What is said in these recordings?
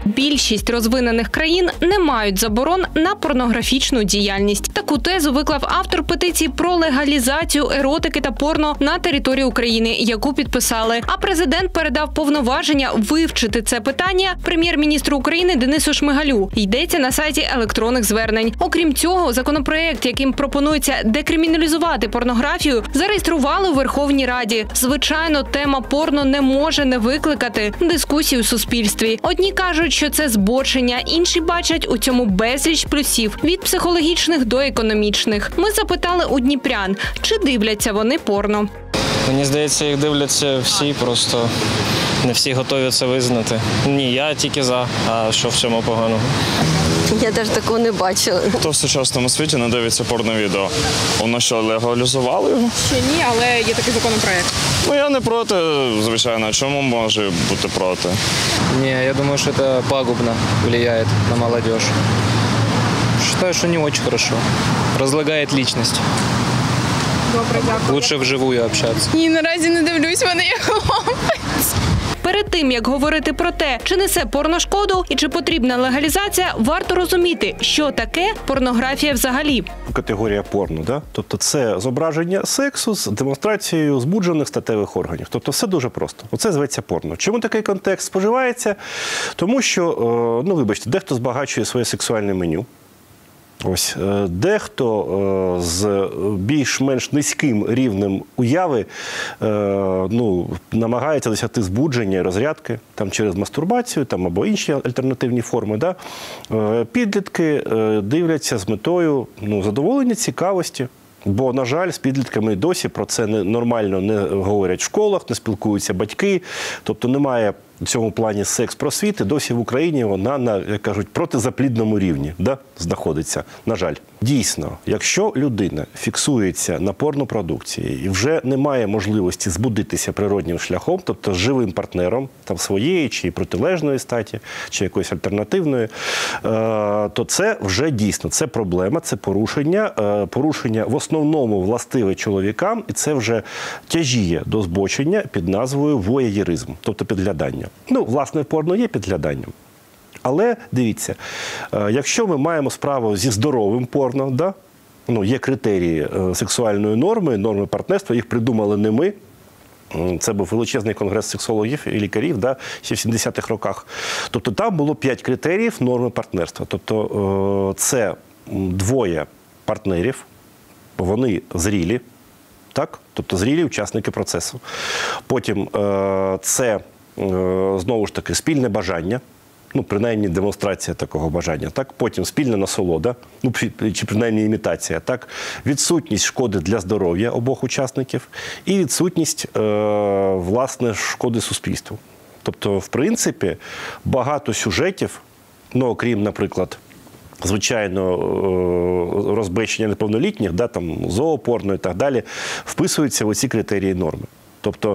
Більшість розвинених країн не мають заборон на порнографічну діяльність. Таку тезу виклав автор петиції про легалізацію еротики та порно на території України, яку підписали. А президент передав повноваження вивчити це питання прем'єр-міністру України Денису Шмигалю. Йдеться на сайті електронних звернень. Окрім цього, законопроект, яким пропонується декриміналізувати порнографію, зареєстрували у Верховній Раді. Звичайно, тема порно не може не викликати дискусію у суспільстві. Одні кажуть, що це збочення, інші бачать у цьому безліч плюсів – від психологічних до економічних. Ми запитали у дніпрян, чи дивляться вони порно. Мені здається, їх дивляться всі, просто не всі готові це визнати. Ні, я тільки за, а що в цьому поганого? Я теж такого не бачила. Хто в сучасному світі не дивиться порно-відео? Воно що, легалізували його? Ще ні, але є такий законопроект. Ну, я не проти, звичайно. Чому може бути проти? Не, я думаю, что это пагубно влияет на молодежь. Считаю, что не очень хорошо. Разлагает личность. Добре, дякую. Лучше вживую общаться. Ні, наразі не дивлюсь, мене є хлопець. Перед тим, як говорити про те, чи несе порно шкоду і чи потрібна легалізація, варто розуміти, що таке порнографія взагалі. Категорія порно, да? Тобто це зображення сексу з демонстрацією збуджених статевих органів. Тобто все дуже просто. Оце зветься порно. Чому такий контекст споживається? Тому що, ну вибачте, дехто збагачує своє сексуальне меню. Ось, дехто з більш-менш низьким рівнем уяви намагається досягти збудження і розрядки там, через мастурбацію там, або інші альтернативні форми. Да? Підлітки дивляться з метою задоволення цікавості. Бо, на жаль, з підлітками досі про це нормально не говорять в школах, не спілкуються батьки. Тобто немає в цьому плані секс-просвіти. Досі в Україні вона на, як кажуть, протизаплідному рівні знаходиться, на жаль. Дійсно, якщо людина фіксується на порнопродукції і вже не має можливості збудитися природнім шляхом, тобто з живим партнером, там своєї чи протилежної статі, чи якоїсь альтернативної, то це вже дійсно, це проблема, це порушення в основному властиве чоловікам, і це вже тяжіє до збочення під назвою воєєризм, тобто підглядання. Ну, власне, порно є підгляданням. Але, дивіться, якщо ми маємо справу зі здоровим порно, да? Є критерії сексуальної норми партнерства, їх придумали не ми. Це був величезний конгрес сексологів і лікарів, да, ще в 70-х роках. Тобто там було 5 критеріїв норми партнерства. Тобто це двоє партнерів, вони зрілі, так? Тобто зрілі учасники процесу. Потім це, знову ж таки, спільне бажання, принаймні демонстрація такого бажання, так? Потім спільна насолода, чи принаймні імітація, так? Відсутність шкоди для здоров'я обох учасників і відсутність, власне, шкоди суспільству. Тобто, в принципі, багато сюжетів, окрім, наприклад, звичайно, розбещення неповнолітніх, да, там, зоопорно і так далі, вписуються в оці критерії норми. Тобто,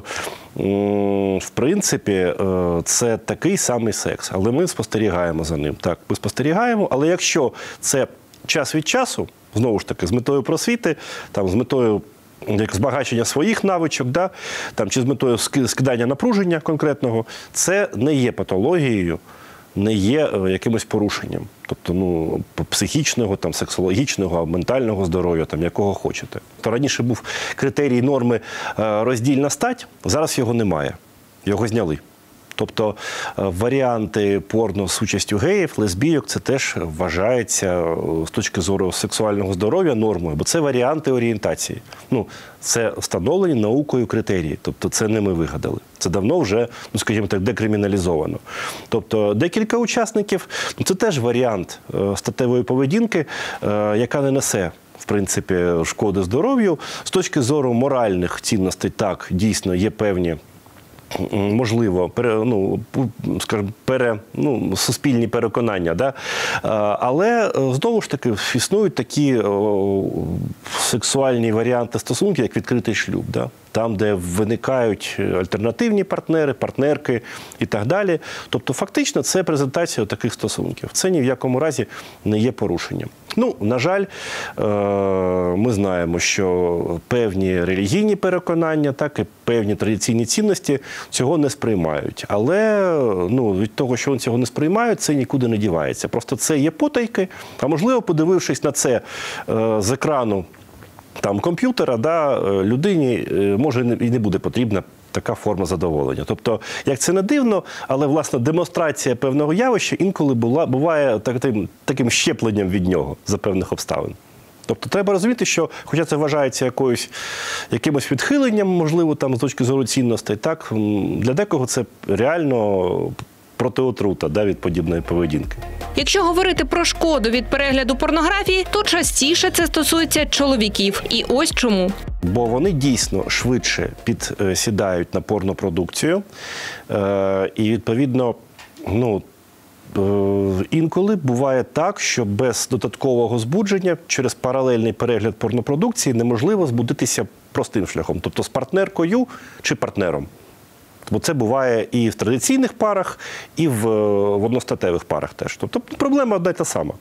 в принципі, це такий самий секс, але ми спостерігаємо за ним. Так, ми спостерігаємо, але якщо це час від часу, знову ж таки, з метою просвіти, там, з метою збагачення своїх навичок, да, там, чи з метою скидання напруження конкретного, це не є патологією, не є якимось порушенням. Тобто, психічного, там, сексологічного, ментального здоров'я, там, якого хочете. То раніше був критерій норми роздільна стать, зараз його немає. Його зняли. Тобто варіанти порно з участю геїв, лесбійок, це теж вважається з точки зору сексуального здоров'я нормою, бо це варіанти орієнтації. Це встановлені наукою критерії, тобто це не ми вигадали. Це давно вже, скажімо так, декриміналізовано. Тобто декілька учасників, це теж варіант статевої поведінки, яка не несе, в принципі, шкоди здоров'ю. З точки зору моральних цінностей, так, дійсно, є певні, можливо, суспільні переконання, да? Але, знову ж таки, існують такі сексуальні варіанти стосунків, як відкритий шлюб, да? Там, де виникають альтернативні партнери, партнерки і так далі. Тобто, фактично, це презентація таких стосунків. Це ні в якому разі не є порушенням. Ну, на жаль, ми знаємо, що певні релігійні переконання, так і певні традиційні цінності цього не сприймають. Але від того, що вони цього не сприймають, це нікуди не дівається. Просто це є потайки, а можливо, подивившись на це з екрану комп'ютера, людині може і не буде потрібна така форма задоволення. Тобто, як це не дивно, але, власне, демонстрація певного явища інколи буває таким щепленням від нього за певних обставин. Тобто, треба розуміти, що, хоча це вважається якимось відхиленням, можливо, з точки зору цінностей, так, для декого це реально протиотрута від подібної поведінки. Якщо говорити про шкоду від перегляду порнографії, то частіше це стосується чоловіків. І ось чому. Бо вони дійсно швидше підсідають на порнопродукцію. І, відповідно, інколи буває так, що без додаткового збудження через паралельний перегляд порнопродукції неможливо збудитися простим шляхом, тобто з партнеркою чи партнером. Бо це буває і в традиційних парах, і в одностатевих парах теж. Тобто проблема одна й та сама.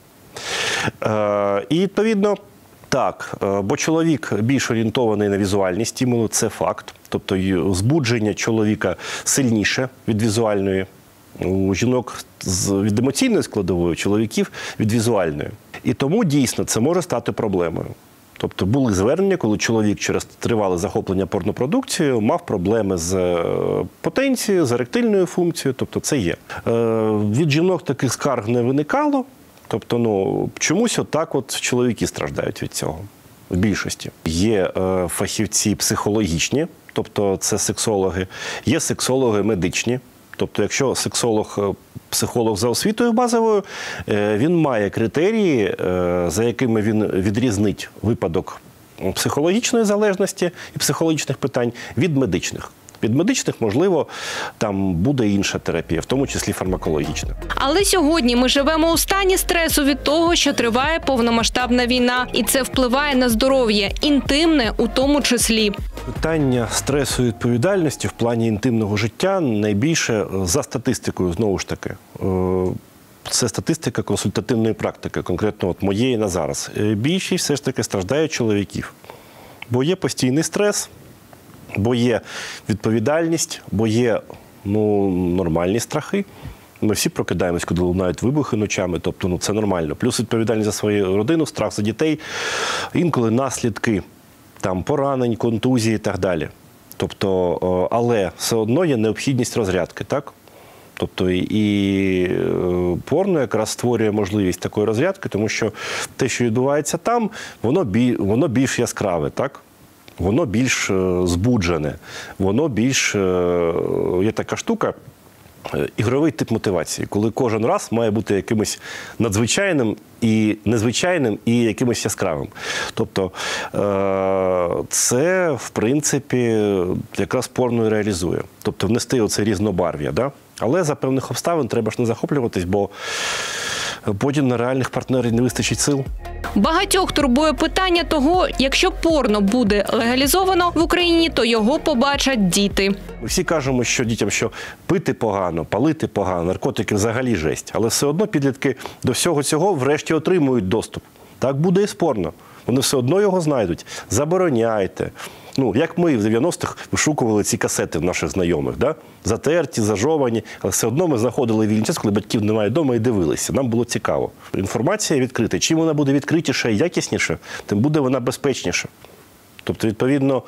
І, відповідно, так, бо чоловік більш орієнтований на візуальні стимули, це факт. Тобто збудження чоловіка сильніше від візуальної. У жінок від емоційної складової, чоловіків від візуальної. І тому, дійсно, це може стати проблемою. Тобто були звернення, коли чоловік через тривале захоплення порнопродукцією мав проблеми з потенцією, з еректильною функцією, тобто це є. Від жінок таких скарг не виникало, тобто чомусь чоловіки страждають від цього, в більшості. Є фахівці психологічні, тобто це сексологи, є сексологи медичні. Тобто, якщо психолог за освітою базовою, він має критерії, за якими він відрізнить випадок психологічної залежності і психологічних питань від медичних. Від медичних, можливо, там буде інша терапія, в тому числі фармакологічна. Але сьогодні ми живемо у стані стресу від того, що триває повномасштабна війна. І це впливає на здоров'я, інтимне у тому числі. Питання стресу і відповідальності в плані інтимного життя найбільше, за статистикою, знову ж таки, це статистика консультативної практики, конкретно моєї на зараз. Більшість все ж таки страждає чоловіків. Бо є постійний стрес, бо є відповідальність, бо є нормальні страхи. Ми всі прокидаємось, коли лунають вибухи ночами, тобто це нормально. Плюс відповідальність за свою родину, страх за дітей, інколи наслідки поранень, контузії і так далі. Тобто, але все одно є необхідність розрядки, так? Тобто і порно якраз створює можливість такої розрядки, тому що те, що відбувається там, воно більш яскраве, так? Воно більш збуджене, воно більш, є така штука, ігровий тип мотивації, коли кожен раз має бути якимось надзвичайним і незвичайним і якимось яскравим. Тобто це, в принципі, якраз порно і реалізує. Тобто внести оце різнобарв'я, да? Але за певних обставин треба ж не захоплюватись, бо потім на реальних партнерів не вистачить сил. Багатьох турбує питання того, якщо порно буде легалізовано в Україні, то його побачать діти. Ми всі кажемо, що дітям, що пити погано, палити погано, наркотики взагалі жесть. Але все одно підлітки до всього цього врешті отримують доступ. Так буде і з порно. Вони все одно його знайдуть. Забороняйте. Як ми в 90-х вишукували ці касети в наших знайомих, да? Затерті, зажовані, але все одно ми знаходили вільний час, коли батьків немає вдома, і дивилися. Нам було цікаво. Інформація відкрита. Чим вона буде відкритіша і якісніша, тим буде вона безпечніша. Тобто, відповідно,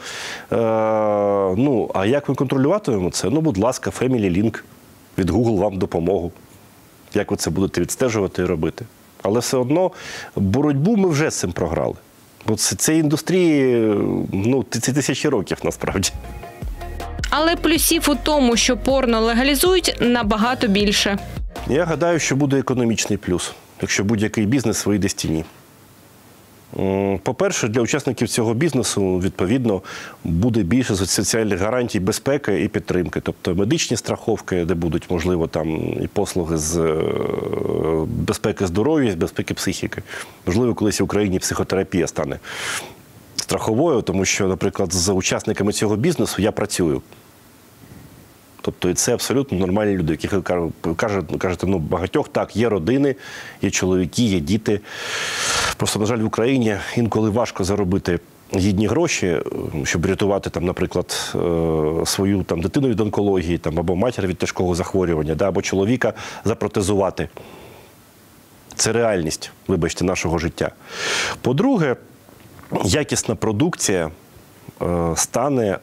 а як ми контролюватимемо це? Будь ласка, Family Link від Google вам допомогу. Як ви це будете відстежувати і робити? Але все одно боротьбу ми вже з цим програли. Бо це індустрії, це тисячі років, насправді. Але плюсів у тому, що порно легалізують, набагато більше. Я гадаю, що буде економічний плюс, якщо будь-який бізнес вийде з тіні. По-перше, для учасників цього бізнесу, відповідно, буде більше соціальних гарантій безпеки і підтримки. Тобто медичні страховки, де будуть, можливо, і послуги з безпеки здоров'я, з безпеки психіки. Можливо, колись в Україні психотерапія стане страховою, тому що, наприклад, з учасниками цього бізнесу я працюю. Тобто це абсолютно нормальні люди, яких ви кажете, багатьох, так, є родини, є чоловіки, є діти. Просто, на жаль, в Україні інколи важко заробити гідні гроші, щоб врятувати, там, наприклад, свою там, дитину від онкології, там, або матір від тяжкого захворювання, да, або чоловіка запротезувати. Це реальність, вибачте, нашого життя. По-друге, якісна продукція стане,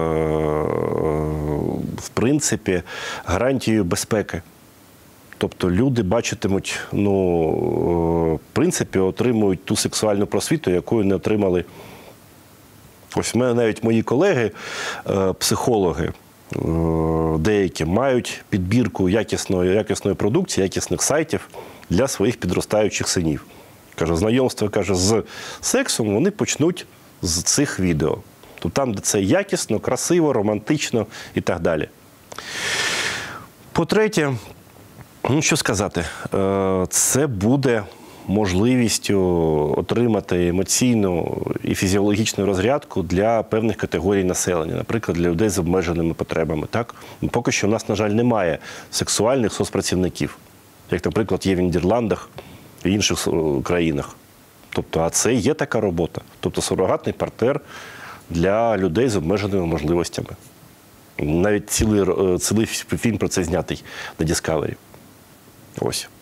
в принципі, гарантією безпеки. Тобто люди бачитимуть, в принципі, отримують ту сексуальну просвіту, яку не отримали. Ось в мене навіть мої колеги, психологи, деякі мають підбірку якісної продукції, якісних сайтів для своїх підростаючих синів. Каже, знайомство, каже, з сексом вони почнуть з цих відео. Тобто там, де це якісно, красиво, романтично і так далі. По-третє, що сказати, це буде можливістю отримати емоційну і фізіологічну розрядку для певних категорій населення, наприклад, для людей з обмеженими потребами. Так? Поки що у нас, на жаль, немає сексуальних соцпрацівників, як, наприклад, є в Нідерландах і інших країнах. Тобто, а це є така робота. Тобто, сурогатний партнер для людей з обмеженими можливостями. Навіть цілий фільм про це знятий на Discovery. Ось.